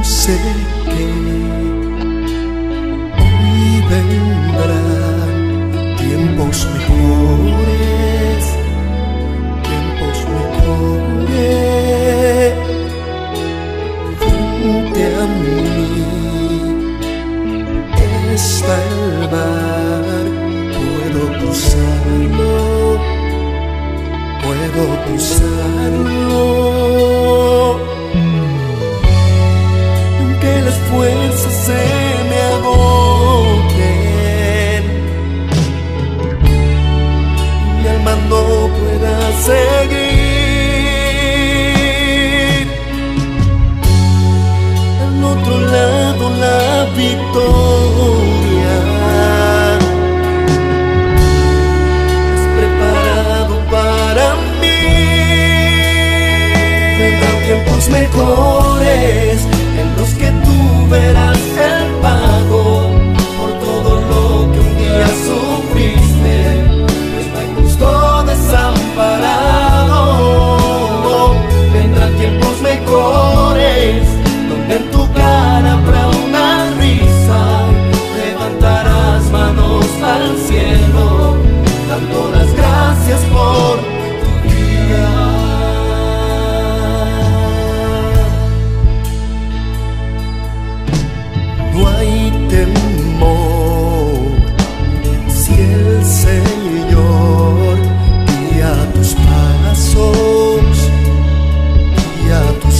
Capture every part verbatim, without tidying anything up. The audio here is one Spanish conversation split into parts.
sé que hoy vendrán tiempos mejores, tiempos mejores. Frente a mí está el mar, puedo cruzarlo, puedo cruzarlo. Aunque las fuerzas se me agoten, mi alma no pueda seguir. Al otro lado la victoria. ¿Has preparado para mí? Vendrán tiempos mejores en los que tú verás el pago por todo lo que un día sufriste, pues no hay justo desamparado. Vendrán tiempos mejores donde en tu cara habrá una risa, levantarás manos al cielo dando las gracias por tu vida. No hay temor si el Señor guía tus pasos, guía tus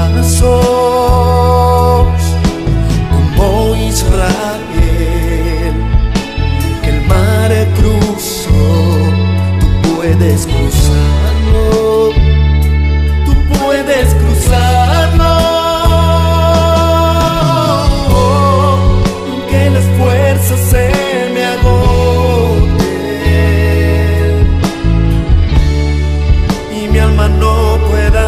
pasos, como Israel, que el mar cruzó, tú puedes cruzarlo, tú puedes cruzarlo. Se me agoten y mi alma no pueda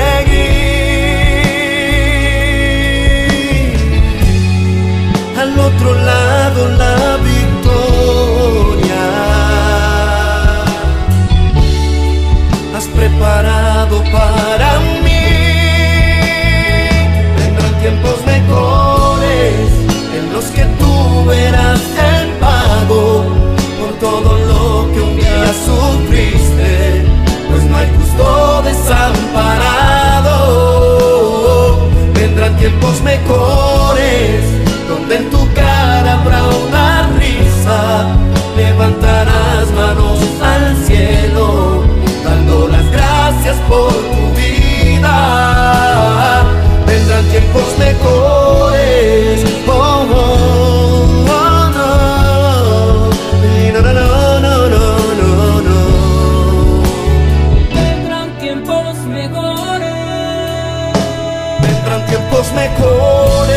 seguir. Al otro lado la victoria. Has preparado para mí. Vendrán tiempos mejores en los que tú verás el pago por todo lo que un día sufriste, pues no hay justo desamparado. Vendrán tiempos mejores donde en tu cara habrá una risa, levantarás manos al cielo dando las gracias por tu vida. Vendrán tiempos mejores, oh, oh. Tiempos mejores.